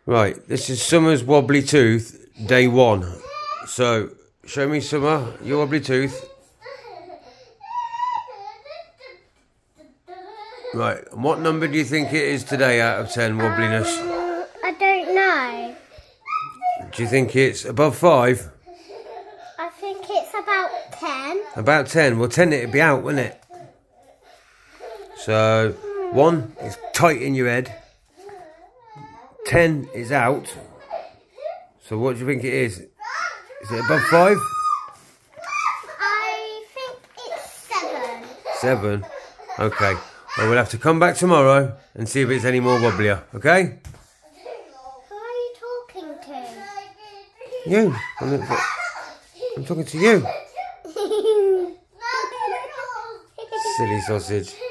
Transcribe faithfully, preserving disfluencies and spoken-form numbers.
Right, this is Summer's wobbly tooth, day one. So, show me, Summer, your wobbly tooth. Right, and what number do you think it is today out of ten, wobbliness? Um, I don't know. Do you think it's above five? I think it's about ten. About ten? Well, ten it'd be out, wouldn't it? So, one is tight in your head. ten is out. So what do you think it is? Is it above five? I think it's seven. Seven? Okay. Well, we'll have to come back tomorrow and see if it's any more wobblier, okay? Who are you talking to? You. I'm, I'm talking to you. Silly sausage.